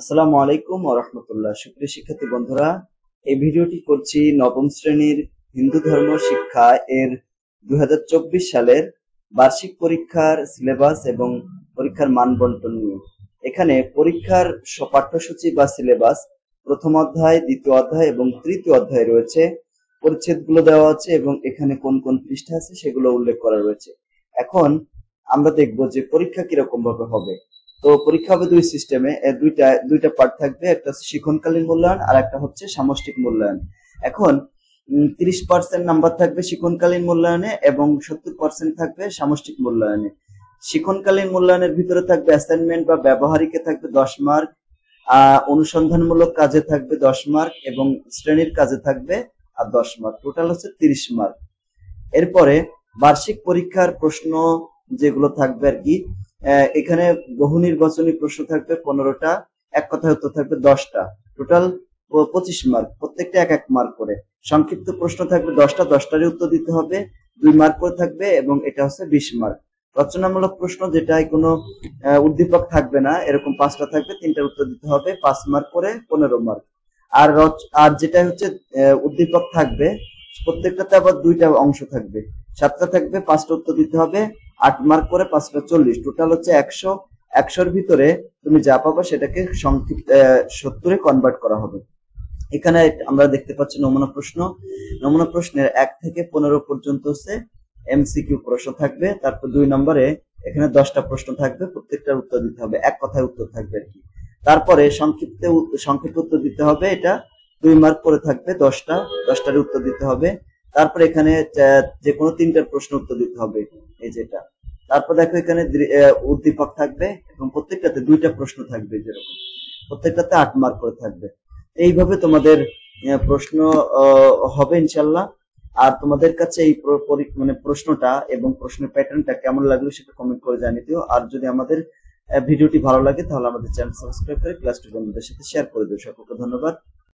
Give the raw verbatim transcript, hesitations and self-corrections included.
আসসালামু আলাইকুম ওয়া রাহমাতুল্লাহ। সুপ্রিয় শিক্ষার্থী বন্ধুরা, এই ভিডিওটি করছি নবম শ্রেণীর হিন্দু ধর্ম শিক্ষা এর দুই হাজার চব্বিশ সালের বার্ষিক পরীক্ষার সিলেবাস এবং পরীক্ষার মান বন্টন নিয়ে। এখানে পরীক্ষার পাঠ্যসূচি বা সিলেবাস প্রথম অধ্যায়, দ্বিতীয় অধ্যায় এবং তৃতীয় অধ্যায় রয়েছে। পরিচ্ছেদগুলো দেওয়া আছে এবং এখানে কোন কোন পৃষ্ঠা আছে সেগুলো উল্লেখ করা রয়েছে। এখন আমরা দেখব যে পরীক্ষা কিরকম ভাবে হবে। তো পরীক্ষা হবে দুই সিস্টেমে, দুইটা দুইটা পার্ট থাকবে, একটা হচ্ছে শিক্ষণকালীন মূল্যায়ন আর একটা হচ্ছে সামষ্টিক মূল্যায়ন। এখন তিরিশ পার্সেন্ট নাম্বার থাকবে শিক্ষণকালীন মূল্যায়নে এবং সত্তর পার্সেন্ট থাকবে সামষ্টিক মূল্যায়নে। শিক্ষণকালীন মূল্যায়নের ভিতরে থাকবে অ্যাসাইনমেন্ট বা ব্যবহারিকে থাকবে দশ মার্ক, আহ অনুসন্ধানমূলক কাজে থাকবে দশ মার্ক এবং শ্রেণীর কাজে থাকবে আর দশ মার্ক, টোটাল হচ্ছে তিরিশ মার্ক। এরপরে বার্ষিক পরীক্ষার প্রশ্ন যেগুলো থাকবে আর কি, এখানে বহু নির্বাচনী প্রশ্ন থাকবে পনেরোটা, এক কথায় উত্তর থাকবে দশটা, টোটাল পঁচিশ মার্ক, প্রত্যেকটা এক এক মার্ক করে। সংক্ষিপ্ত প্রশ্ন থাকবে দশটা, দশটারই উত্তর দিতে হবে, দুই মার্ক করে থাকবে এবং এটা হচ্ছে বিশ মার্ক। রচনামূলক প্রশ্ন যেটাই কোনো উদ্দীপক থাকবে না, এরকম পাঁচটা থাকবে, তিনটার উত্তর দিতে হবে, পাঁচ মার্ক করে পনেরো মার্ক। আর আর যেটা হচ্ছে উদ্দীপক থাকবে প্রত্যেকটাতে আবার দুইটা অংশ থাকবে, সাতটা থাকবে, পাঁচটা উত্তর দিতে হবে, আট মার্ক করে পাঁচটা চল্লিশ, টোটাল হচ্ছে একশো। একশোর ভিতরে তুমি যা পাবা সেটাকে সংক্ষিপ্ত সত্তরে কনভার্ট করা হবে। এখানে আমরা দেখতে পাচ্ছি নমুনা প্রশ্ন। নমুনা প্রশ্নের এক থেকে পনেরো পর্যন্ত হচ্ছে এমসিকিউ প্রশ্ন থাকবে। তারপর দুই নম্বরে এখানে দশটা প্রশ্ন থাকবে, প্রত্যেকটার উত্তর দিতে হবে, এক কথায় উত্তর থাকবে আর কি। তারপরে সংক্ষিপ্ত সংক্ষিপ্ত উত্তর দিতে হবে, এটা দুই মার্ক করে থাকবে, দশটা, দশটার উত্তর দিতে হবে। তারপর এখানে যে কোনো তিনটার প্রশ্ন উত্তর দিতে হবে, এই যেটা। তারপর দেখো এখানে উদ্দীপক থাকবে এবং প্রত্যেকটাতে দুইটা প্রশ্ন থাকবে, যেরকম প্রত্যেকটাতে আট মার্ক করে থাকবে। এইভাবে তোমাদের প্রশ্ন হবে ইনশাল্লাহ। আর তোমাদের কাছে এই মানে প্রশ্নটা এবং প্রশ্নের প্যাটার্নটা কেমন লাগলো সেটা কমেন্ট করে জানিয়ে দিও। আর যদি আমাদের ভিডিওটি ভালো লাগে তাহলে আমাদের চ্যানেল সাবস্ক্রাইব করে ক্লাসটি বন্ধুদের সাথে শেয়ার করে দিও। সকলকে ধন্যবাদ।